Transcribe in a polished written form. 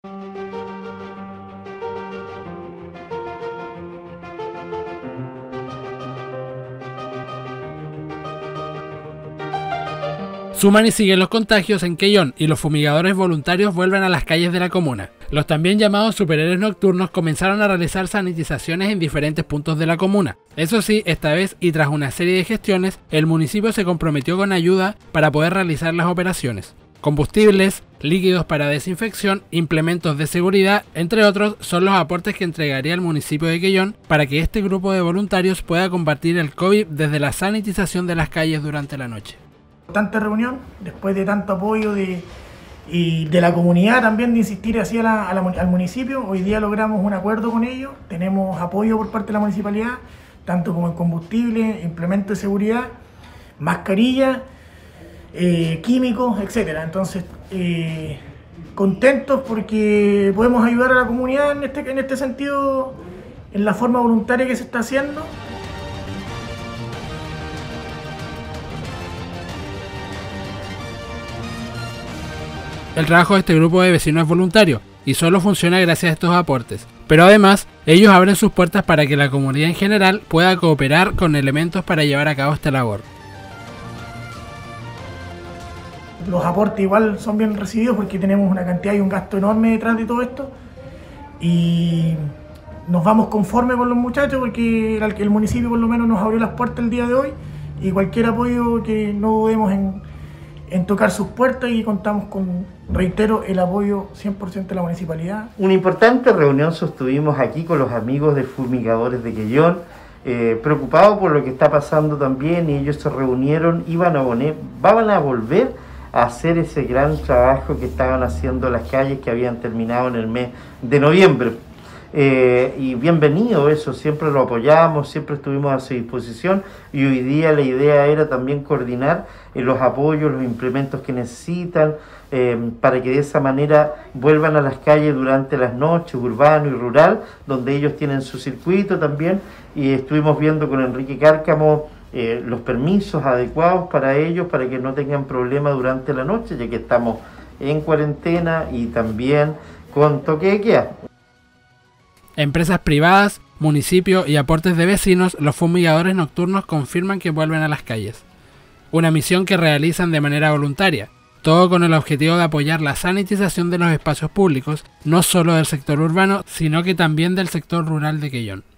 Suman y siguen los contagios en Quellón y los fumigadores voluntarios vuelven a las calles de la comuna. Los también llamados superhéroes nocturnos comenzaron a realizar sanitizaciones en diferentes puntos de la comuna. Eso sí, esta vez y tras una serie de gestiones, el municipio se comprometió con ayuda para poder realizar las operaciones. Combustibles, líquidos para desinfección, implementos de seguridad, entre otros, son los aportes que entregaría el municipio de Quellón para que este grupo de voluntarios pueda combatir el COVID desde la sanitización de las calles durante la noche. Tanta reunión, después de tanto apoyo y de la comunidad también de insistir así al municipio, hoy día logramos un acuerdo con ellos, tenemos apoyo por parte de la municipalidad, tanto como en combustible, implementos de seguridad, mascarillas, químicos, etc. Entonces, contentos porque podemos ayudar a la comunidad en este sentido, en la forma voluntaria que se está haciendo. El trabajo de este grupo de vecinos es voluntario y solo funciona gracias a estos aportes, pero además ellos abren sus puertas para que la comunidad en general pueda cooperar con elementos para llevar a cabo esta labor. Los aportes igual son bien recibidos porque tenemos una cantidad y un gasto enorme detrás de todo esto y nos vamos conforme con los muchachos porque el municipio por lo menos nos abrió las puertas el día de hoy y cualquier apoyo que no dudemos en tocar sus puertas y contamos con, reitero, el apoyo 100% de la municipalidad. Una importante reunión sostuvimos aquí con los amigos de fumigadores de Quellón, preocupados por lo que está pasando también, y ellos se reunieron y van a volver a hacer ese gran trabajo que estaban haciendo las calles que habían terminado en el mes de noviembre. Y bienvenido eso, siempre lo apoyamos, siempre estuvimos a su disposición y hoy día la idea era también coordinar los apoyos, los implementos que necesitan para que de esa manera vuelvan a las calles durante las noches, urbano y rural, donde ellos tienen su circuito también, y estuvimos viendo con Enrique Cárcamo los permisos adecuados para ellos, para que no tengan problemas durante la noche, ya que estamos en cuarentena y también con toque de queda. Empresas privadas, municipios y aportes de vecinos, los fumigadores nocturnos confirman que vuelven a las calles. Una misión que realizan de manera voluntaria, todo con el objetivo de apoyar la sanitización de los espacios públicos, no solo del sector urbano, sino que también del sector rural de Quellón.